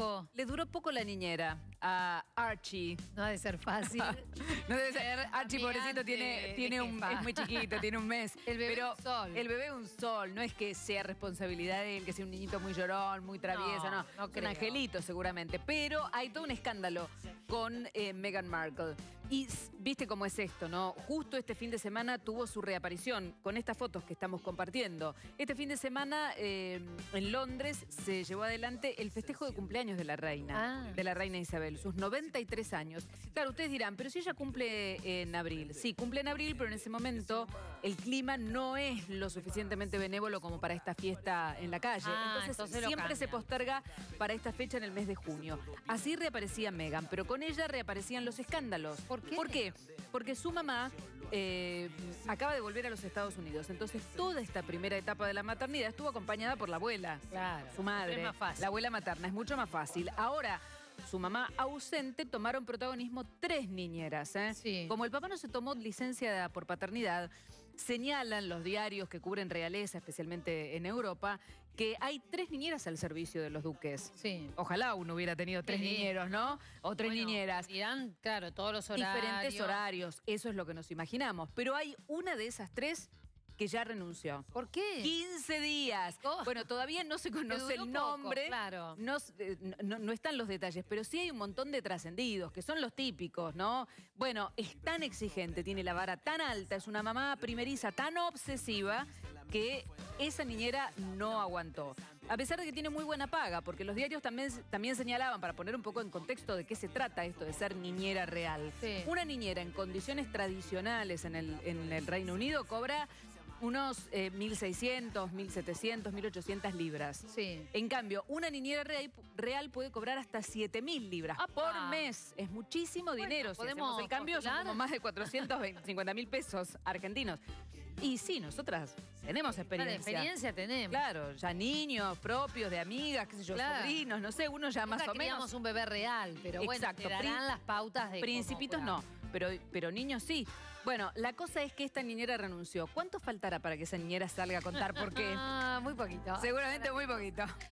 poco. Le duró poco la niñera a Archie. No ha de ser fácil. No debe ser. Archie, pobrecito, es muy chiquito, tiene un mes. El bebé pero un sol. El bebé un sol. No es que sea responsabilidad de él, que sea un niñito muy llorón, muy travieso, no. No Es un creo. angelito, seguramente. Pero hay todo un escándalo con Meghan Markle. Y viste cómo es esto, ¿no? Justo este fin de semana tuvo su reaparición con estas fotos que estamos compartiendo. Este fin de semana en Londres se llevó adelante el festejo de cumpleaños de la reina Isabel, sus 93 años. Claro, ustedes dirán, pero si ella cumple en abril. Sí, cumple en abril, pero en ese momento el clima no es lo suficientemente benévolo como para esta fiesta en la calle. Entonces siempre se posterga para esta fecha en el mes de junio. Así reaparecía Meghan, pero con ella reaparecían los escándalos. ¿Por qué? ¿Por qué? Porque su mamá acaba de volver a los Estados Unidos. Entonces, toda esta primera etapa de la maternidad estuvo acompañada por la abuela. Claro. Su madre. Es más fácil. La abuela materna. Es mucho más fácil. Ahora, su mamá ausente, tomaron protagonismo 3 niñeras. Sí. Como el papá no se tomó licencia por paternidad, señalan los diarios que cubren realeza, especialmente en Europa, que hay 3 niñeras al servicio de los duques. Sí. Ojalá uno hubiera tenido 3 niñeros, ¿no? O 3 niñeras. Irán, claro, todos los horarios. Diferentes horarios, eso es lo que nos imaginamos. Pero hay una de esas 3 que ya renunció. ¿Por qué? 15 días. Oh. Bueno, todavía no se conoce el nombre. Poco, claro. No están los detalles, pero sí hay un montón de trascendidos, que son los típicos, ¿no? Bueno, es tan exigente, tiene la vara tan alta, es una mamá primeriza tan obsesiva que esa niñera no aguantó. A pesar de que tiene muy buena paga, porque los diarios también señalaban, para poner un poco en contexto de qué se trata esto de ser niñera real. Sí. Una niñera en condiciones tradicionales en el Reino Unido cobra unos 1.600, 1.700, 1.800 libras. Sí. En cambio, una niñera real puede cobrar hasta 7.000 libras por mes. Es muchísimo dinero. Si hacemos el cambio, son como más de 450.000 pesos argentinos. Y sí, nosotras tenemos experiencia. Experiencia tenemos. Claro, ya niños propios, de amigas, qué sé yo, sobrinos, no sé, uno ya más o menos. Un bebé real, pero bueno, te darán las pautas de principitos no, pero niños sí. Bueno, la cosa es que esta niñera renunció. ¿Cuánto faltará para que esa niñera salga a contar por qué? Muy poquito. Seguramente muy poquito.